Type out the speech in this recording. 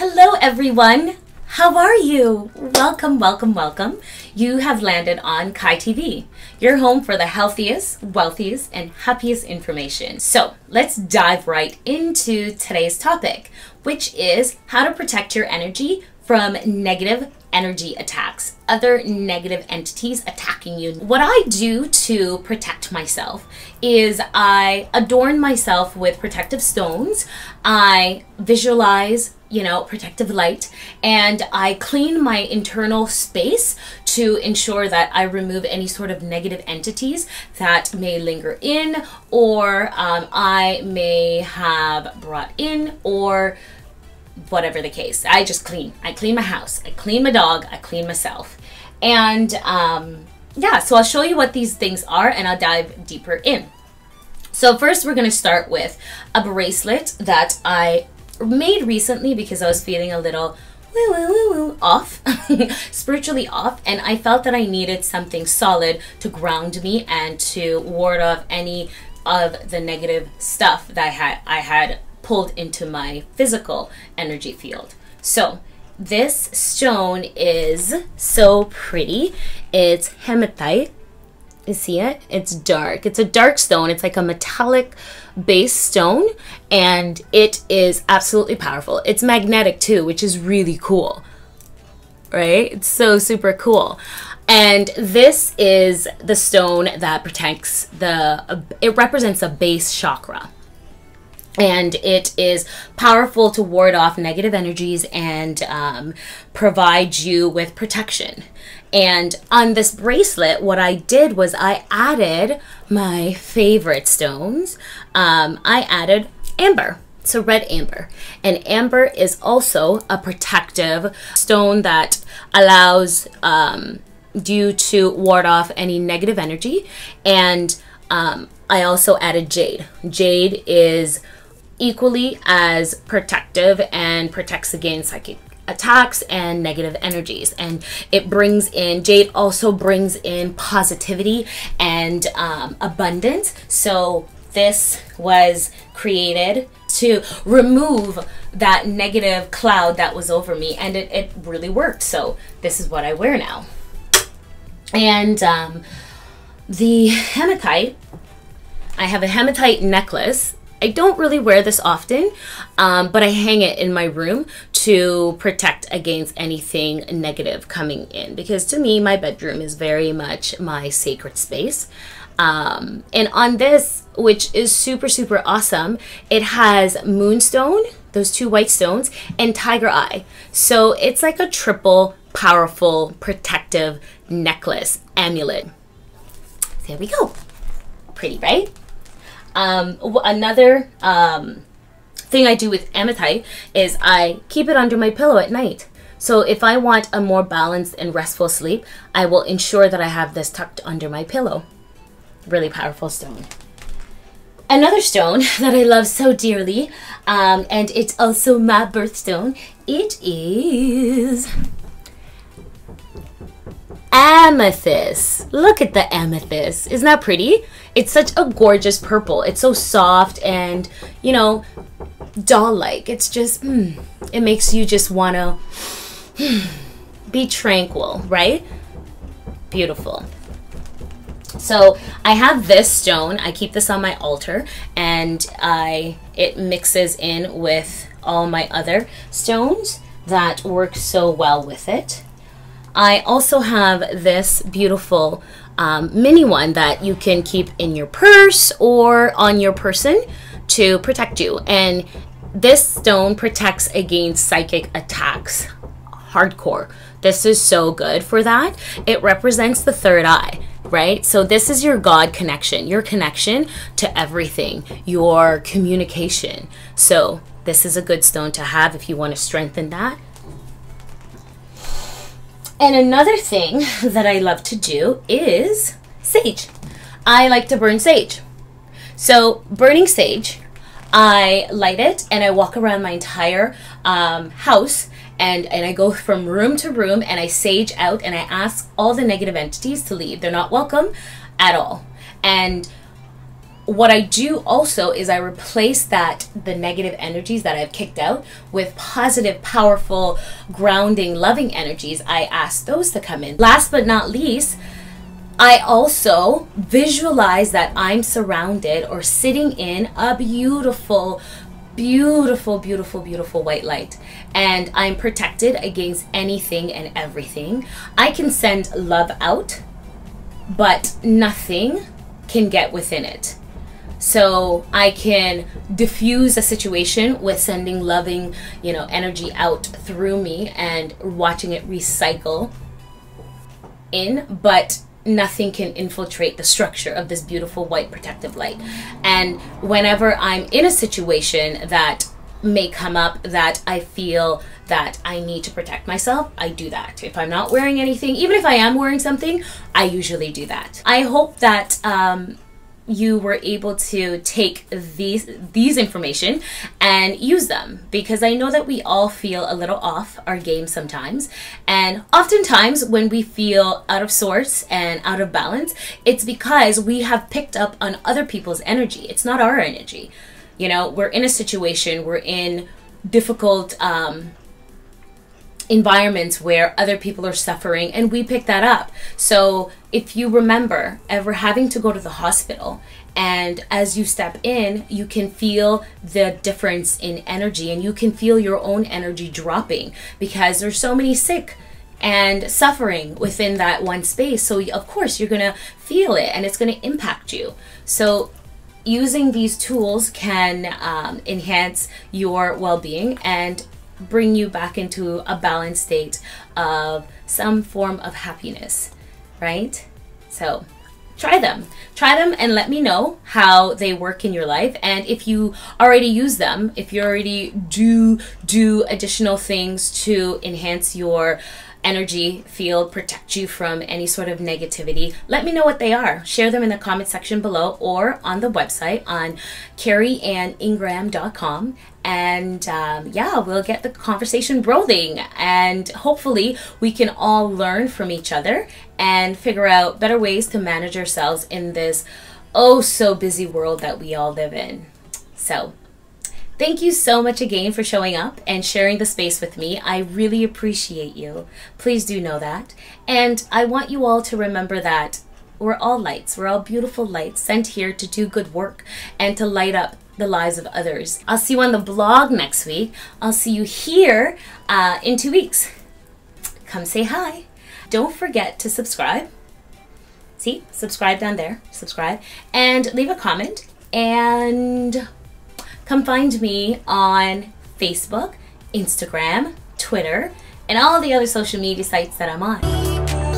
Hello everyone! How are you? Welcome, welcome, welcome. You have landed on Kai TV, your home for the healthiest, wealthiest, and happiest information. So let's dive right into today's topic, which is how to protect your energy from negative energy attacks, other negative entities attacking you. What I do to protect myself is I adorn myself with protective stones. I visualize, protective light, and I clean my internal space to ensure that I remove any sort of negative entities that may linger in, or I may have brought in, or whatever the case. I just clean. I clean my house. I clean my dog. I clean myself. And yeah, so I'll show you what these things are and I'll dive deeper in. So first we're going to start with a bracelet that I made recently because I was feeling a little off, spiritually off, and I felt that I needed something solid to ground me and to ward off any of the negative stuff that I had pulled into my physical energy field. So this stone is so pretty. It's hematite. You see it? It's dark. It's a dark stone. It's like a metallic base stone, and it is absolutely powerful. It's magnetic too, which is really cool, right? It's so super cool. And this is the stone that protects it represents a base chakra. And it is powerful to ward off negative energies and provide you with protection. And on this bracelet, what I did was I added my favorite stones. I added amber. So red amber. And amber is also a protective stone that allows you to ward off any negative energy. And I also added jade. Jade is equally as protective and protects against psychic attacks and negative energies. And it brings in, jade also brings in positivity and abundance. So this was created to remove that negative cloud that was over me, and it really worked. So this is what I wear now. And the hematite, I have a hematite necklace. I don't really wear this often, but I hang it in my room to protect against anything negative coming in, because to me, my bedroom is very much my sacred space. And on this, which is super, super awesome, it has moonstone, those two white stones, and tiger eye. So it's like a triple powerful protective necklace amulet. There we go. Pretty, right? Another thing I do with hematite is I keep it under my pillow at night. So if I want a more balanced and restful sleep, I will ensure that I have this tucked under my pillow. Really powerful stone. Another stone that I love so dearly, and it's also my birthstone, it is amethyst. Look at the amethyst. Isn't that pretty? It's such a gorgeous purple. It's so soft and, doll-like. It's just, it makes you just want to be tranquil, right? Beautiful. So I have this stone. I keep this on my altar, and it mixes in with all my other stones that work so well with it. I also have this beautiful mini one that you can keep in your purse or on your person to protect you. And this stone protects against psychic attacks. Hardcore. This is so good for that. It represents the third eye, right? So this is your God connection, your connection to everything, your communication. So this is a good stone to have if you want to strengthen that. And another thing that I love to do is sage. I like to burn sage. So burning sage, I light it and I walk around my entire house, and I go from room to room and I sage out and I ask all the negative entities to leave. They're not welcome at all. And what I do also is I replace the negative energies that I've kicked out with positive, powerful, grounding, loving energies. I ask those to come in. Last but not least, I also visualize that I'm surrounded or sitting in a beautiful, beautiful, beautiful, beautiful white light, and I'm protected against anything and everything. I can send love out, but nothing can get within it. So I can diffuse a situation with sending loving, energy out through me and watching it recycle in, but nothing can infiltrate the structure of this beautiful white protective light. And whenever I'm in a situation that may come up that I feel that I need to protect myself, I do that. If I'm not wearing anything, even if I am wearing something, I usually do that. I hope that you were able to take these information and use them, because I know that we all feel a little off our game sometimes, and oftentimes when we feel out of sorts and out of balance, it's because we have picked up on other people's energy. It's not our energy. We're in a situation, we're in difficult environments where other people are suffering, and we pick that up. So if you remember ever having to go to the hospital, and as you step in, you can feel the difference in energy, and you can feel your own energy dropping because there's so many sick and suffering within that one space. So of course you're gonna feel it, and it's gonna impact you. So using these tools can enhance your well-being and bring you back into a balanced state of some form of happiness, right? So try them and let me know how they work in your life. And if you already use them, if you already do additional things to enhance your energy field, protect you from any sort of negativity, let me know what they are. Share them in the comment section below or on the website on carrieanningram.com, and yeah, we'll get the conversation rolling, and hopefully we can all learn from each other and figure out better ways to manage ourselves in this oh so busy world that we all live in. So thank you so much again for showing up and sharing the space with me. I really appreciate you. Please do know that. And I want you all to remember that we're all lights. We're all beautiful lights sent here to do good work and to light up the lives of others. I'll see you on the blog next week. I'll see you here in 2 weeks. Come say hi. Don't forget to subscribe. See, subscribe down there. Subscribe and leave a comment, and come find me on Facebook, Instagram, Twitter, and all the other social media sites that I'm on.